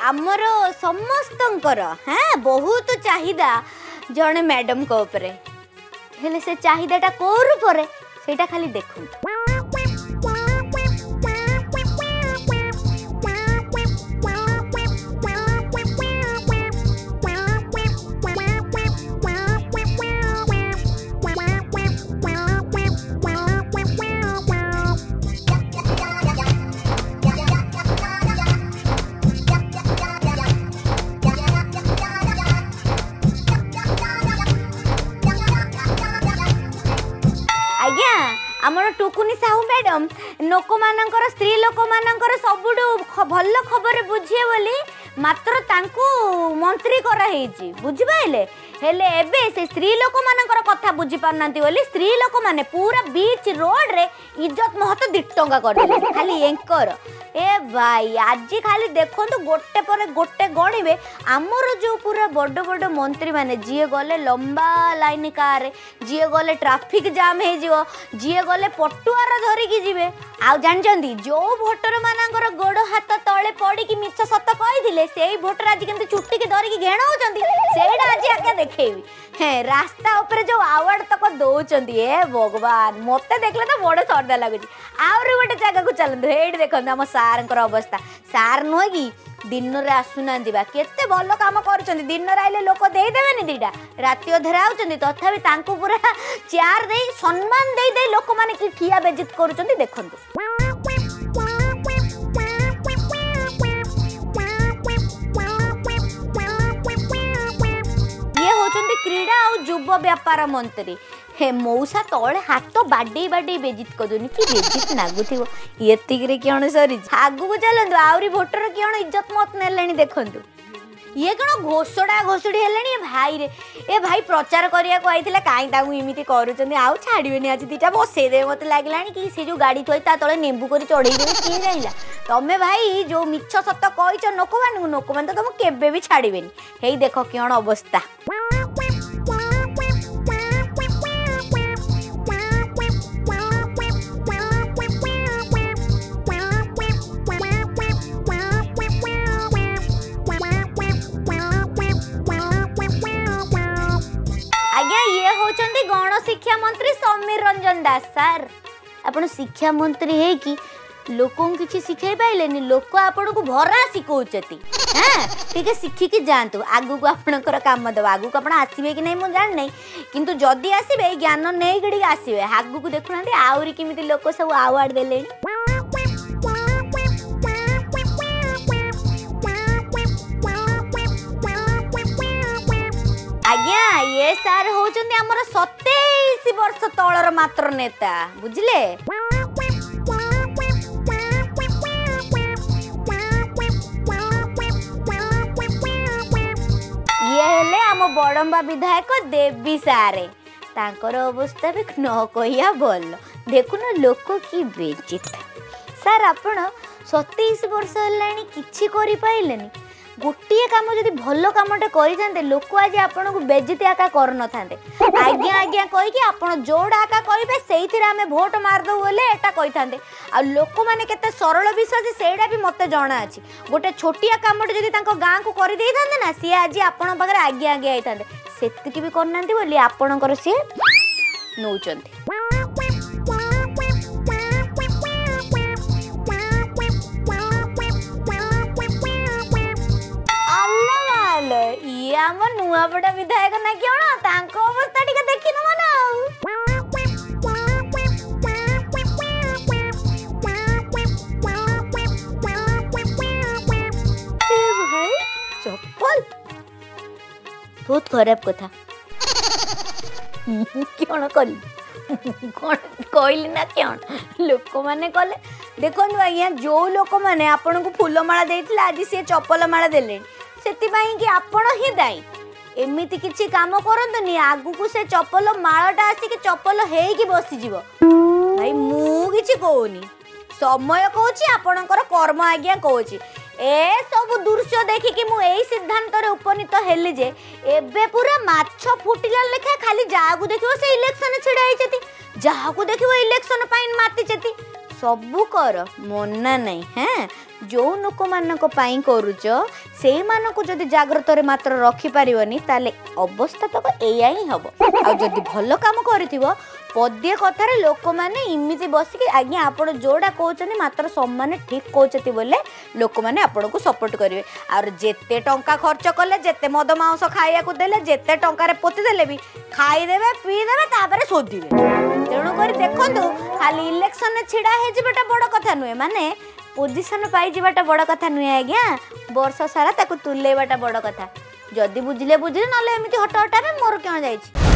आमर समस्तंकर हाँ बहुत चाहिदा जड़े मैडम को ऊपर हेले से चाहिदाटा को रूप से खाली देखूँ आमर टुकुनी साहू मैडम लोक मानकर स्त्री लोक मानकर सबुठु भल खबर बुझे बोली मात्र तांकू मंत्री कराई बुझिपारे हेले एबे से स्त्री लोक मानकर कथा बुझी पारनांती बोली स्त्री लोक माने पूरा बीच रोड रे इज्जत महत 2 टंका कर खाली एंकर ए भाई आज खाली देखो तो गोटे पर गोटे गणिबे आमर जो पूरा बड़ बड़ मंत्री माने जी गले लंबा लाइन कार जी गले ट्रैफिक जाम हो जीवो जी गले पटुआर धरिकी जीवे आ जानचंदी जो भोटर मानकर गोड़ हाथ तले पड़ी कि मिछ सत कहिदिले सेई भोटर आज केमती चुट्टी के धरिकी घेण होचंदी सेडा आज आके देखेबी हे रास्ता ऊपर जो अवार्ड तक दौचंदी ए भगवान मते देखले तो बड़ सरदा लागुची आउरी गोटे जगह को चलंदु हेड देखंदु हम सारंकर अवस्था सार नुह कि दिन रे आसुना केते भल काम कर दिन आइले लोक देदेनि दीटा राति अधर आउचंदी तथापि तांकु पूरा चेयर दे सम्मान दे दे लोक माने कि ठिया बेजित करूचंदी देखंतु ये होचंदी क्रीड़ा और युव व्यापार मंत्री हे मौसा तले हाथ बाडे बाडे बेजित करदुनी कि बेजित नागुथिबो एतिकरे कियण सरी आगु को चलंदु आउरी भोटर कियण इज्जत मत नेलेनी देखंतु ये कण घोषड़ा घोषड़ी हेलेनी भाई रे ए भाई प्रचार करिया को आइथिला काई ताऊ इमिति करूचंदी आउ छाड़ीबेनी आज दीटा बसे दे मते लागलानी कि से जो गाड़ी थोई ता तळे नेंबू करी चढ़ई देबे की जाइला तमे भाई जो मिछ सत कहिच नोक मान तो तुम केबे भी छाड़ीबेनी हेई देखो कियण अवस्था गण शिक्षा मंत्री समीर रंजन दास सर आपण शिक्षा मंत्री है कि लोकों किछि सिखाई पाइलेनी लोक आपण को भरा सिखौचती हां ठीक है शिखिकी जानतु आगु को आपणकर काम दब आगु को आपण आसीबे कि नै मु जान नै किंतु जदी आसीबे ज्ञान नै गडी आसीबे आगु को देखुनांती आउरी किमिति लोक सब अवार्ड देलेनी आज्ञा ये सार होचंदी हमर 27 वर्ष तळर मात्र नेता बुझले ये हेले हम बड़म्बा विधायक देवी सारे तांकर अवस्था भी न कहिया बोल देखुन लोक की बेचित सार आपण 27 वर्ष हेलानी किछि करि पाइलेनी गोटे काम जदि भल कामटे कर लोक आज आपन को बेजती आका कर न था आज्ञा आज्ञा कहीकि आपन जोड़ा आका कहे से आम भोट मारदे बोले एटा कही था आ लोक मैंने केते सरल विश्वास सेटा भी मत जना अच्छी गोटे छोटिया कामटे जदि गाँ को कर दे था ना सी आज आपण पाखे आज्ञा आज्ञा होता से भी करना बोली आपणकर सी नौचंती ये आम नुआपड़ा विधायक ना क्यों तांको अवस्था टिके देखिनु माना भाई चप्पल बहुत खराब कथा क्यों कल कहली ना क्यों लोक मैंने कले देखो आज्ञा जो लोक मैंने आपन को फूलमाला देथिला आज सी चप्पल माला देले सेतिबाई कि आपण ही दायी एमिति किछि काम करंतनी आगु को से चप्पल मालाटा आसी कि चप्पल हेई कि बसी जीवो भाई मु किछि कहूनी समय कहूची आपणकर कर्म आज्ञा कहूची ए सब दृश्य देखि कि मु एई सिद्धांत रे उपनीत हेली जे एबे पूरा माछ फुटिला लेखा खाली जागु देखियो से इलेक्शन छिड़ाई छथि जागु देखियो इलेक्शन पाइन माति छथि सबू कर मना नहीं हैं जो लोक मानक पाई करूच से मानक जदि जाग्रत रे मात्र रखी पारिबनी ताले अवस्था तक एया ही हबो आ जदि भल काम करिथिबो पद्य कथार लोक मैंने इमिति बसिक आज्ञा आपण जोड़ा कहते मात्र सम्मान ठीक कहते बोले लोक मैंने आपण को सपोर्ट करेंगे और जेते टंका खर्च कले जेते मद मांस खाया देले जेते टंकार पोती देले भी खाईदेवे पीदेवे तापर शोधिबे तेणुक देखु खाली इलेक्शन छिड़ा है बड़ कथा नुहे माने पोजिशन पाई जावाटा बड़ कथा नुहे आज्ञा वर्ष सारा तुलेवाटा बड़ कथा जदि बुझिले बुझिले ना एमती हट हटारे मोर क्या जाइए।